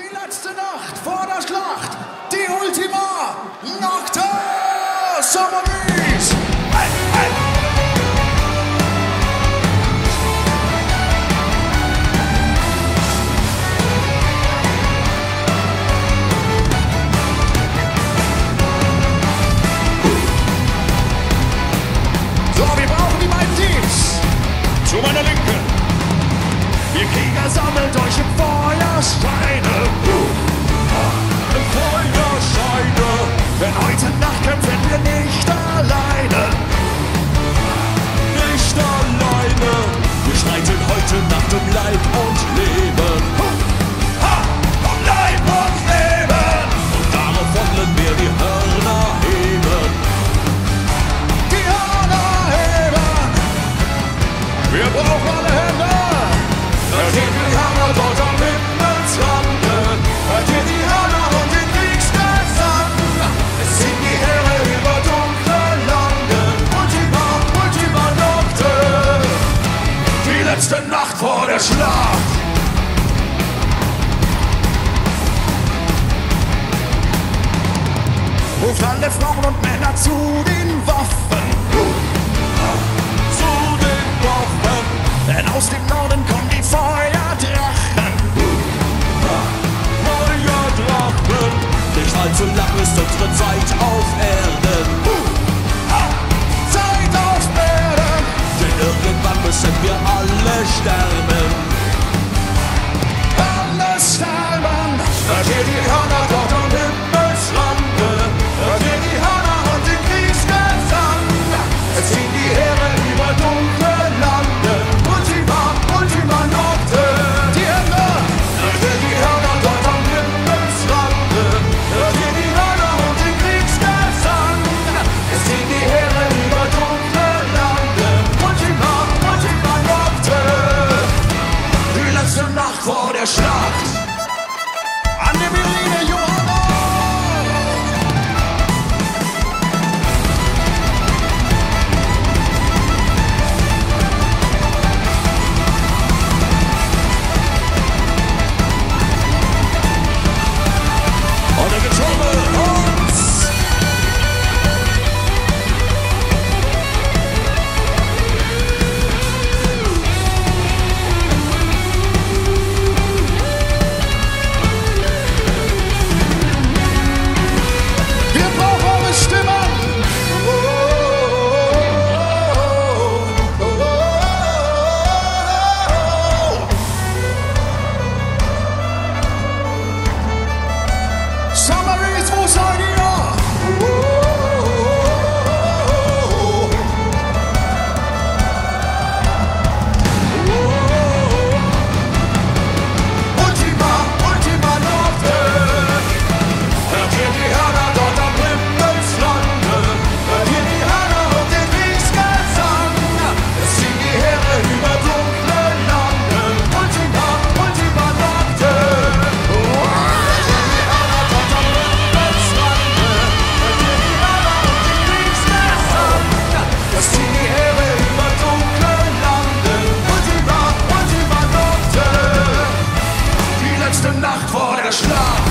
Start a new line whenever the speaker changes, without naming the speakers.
Die letzte Nacht vor der Schlacht, die Ultima Nocte Summaries. Hey, hey. So, wir brauchen die beiden Teams. Zu meiner Linken. Ihr Krieger sammelt euch im Feuersteine. Im Feuersteine. Denn heute Nacht kämpfen wir nicht alleine. Nicht alleine. Wir streiten heute Nacht um Leib und Leben. Um Leib und Leben. Und darauf wollen wir die Hörner heben. Die Hörner heben. Wir brauchen alle Hände. Hört ihr die Hammer dort am Himmelsrande? Hört ihr die Hörner und den Kriegsgesang? Es ziehen die Heere über dunkle Lande. Ultima Nocte. Die letzte Nacht vor der Schlacht. Ruft alle Frauen und Männer zu den Waffen. Zu den Waffen. Denn aus dem Norden kommen die Feuerdrachen. Feuerdrachen. Nicht allzu lang ist unsere Zeit auf Erden. Zeit auf Erden. Denn irgendwann müssen wir alle sterben. Alle sterben. Hört ihr die Hörner dort am Himmelsrande? Hört ihr die Hörner und den Kriegsgesang? Es ziehen die Heere über dunkle Lande. Ultima Nocte. Die Hände. Hört ihr die Hörner dort am Himmelsrande? Hört ihr die Hörner und den Kriegsgesang? Es ziehen die Heere über dunkle Lande. Ultima Nocte. Die letzte Nacht vor der Schlacht. An der Violine, Johanna. Und der Getrommel uns. Wir brauchen eure Stimmen. Summaries, wo seid ihr? Ultima Nocte. Hört ihr die Hörner dort am Himmelslande? Hört ihr die Hörner und den Kriegsgesang? Es ziehen die Heere über dunkle Lande. Ultima Nocte. Hört ihr die Hörner dort am Himmelslande? Hört ihr die Hörner und den Kriegsgesang? Es ziehen die Heere über dunkle Lande. Ultima Nocte. Die letzte Nacht vor der Schlacht.